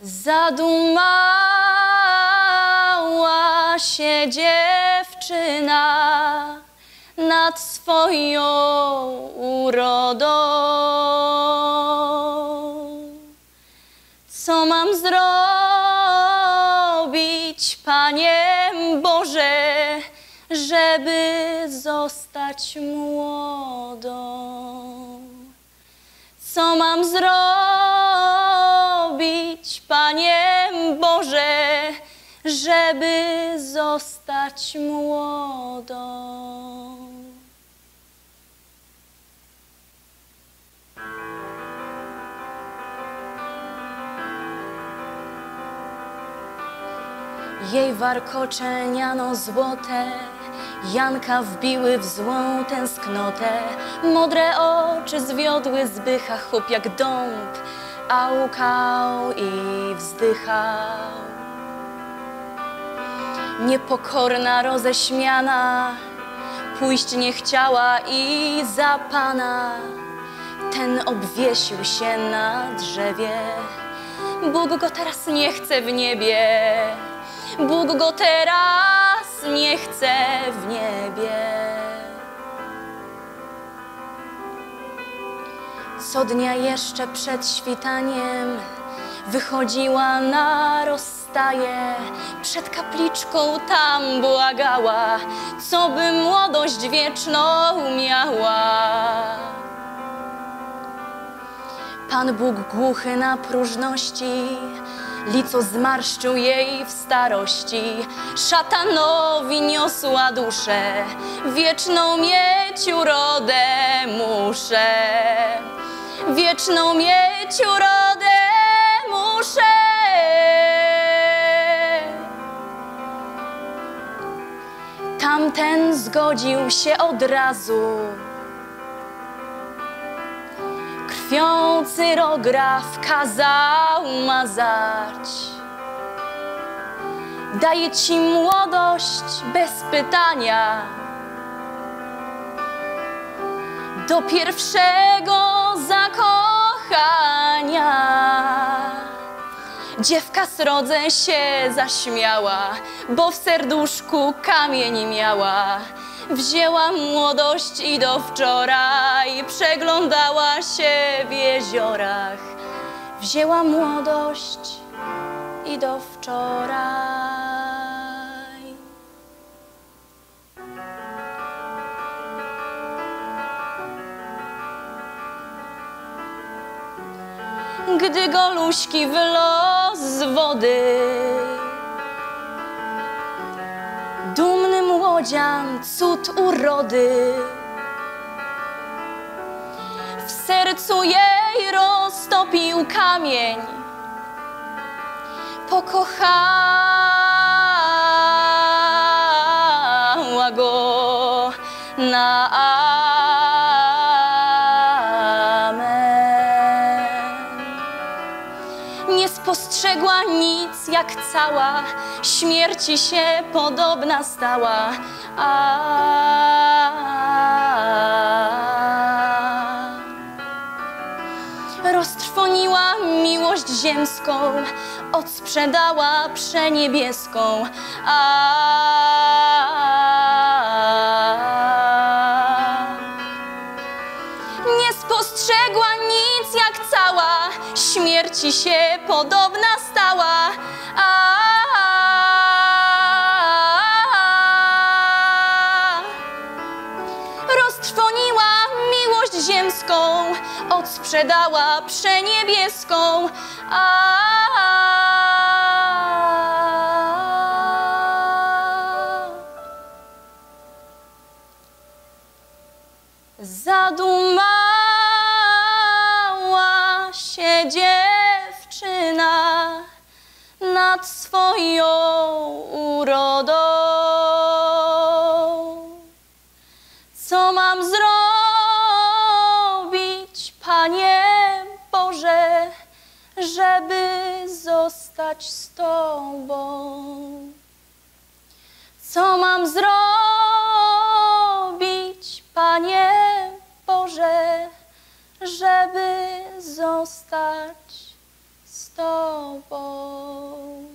Zadumała się dziewczyna nad swoją urodą. Co mam zrobić, Panie Boże, żeby zostać młodą? Co mam zrobić, Panie Boże, żeby zostać młodą? Jej warkoczeniano złote, Janka wbiły w złą tęsknotę. Modre oczy zwiodły zbycha, chłop jak dąb, a łkał i wzdychał. Niepokorna, roześmiana, pójść nie chciała i za Pana ten obwiesił się na drzewie. Bóg go teraz nie chce w niebie, Bóg go teraz nie chce w niebie. Co dnia jeszcze przed świtaniem wychodziła na rozstaje, przed kapliczką tam błagała, co by młodość wieczną miała. Pan Bóg głuchy na próżności, lico zmarszczył jej w starości. Szatanowi niosła duszę, wieczną mieć urodę muszę. Wieczną mieć urodę muszę. Tamten zgodził się od razu. Krwią cyrograf kazał mazać. Daję ci młodość bez pytania, do pierwszego zakochania. Dziewka srodze się zaśmiała, bo w serduszku kamień miała. Wzięła młodość i do wczoraj przeglądała się w jeziorach. Wzięła młodość i do wczoraj. Gdy goluśki wylos z wody, dumny młodzian, cud urody, w sercu jej roztopił kamień. Pokochała go na nie spostrzegła nic, jak cała śmierci się podobna stała. Roztrwoniła miłość ziemską, odsprzedała przeniebieską. Nie spostrzegła nic, jak cała śmierci się podobna stała. Roztrwoniła miłość ziemską, odsprzedała przeniebieską. Zadumała się dziewczyna nad swoją urodą. Co mam zrobić, Panie Boże, żeby zostać z Tobą? Co mam zrobić, Panie Boże, żeby zostać z Tobą.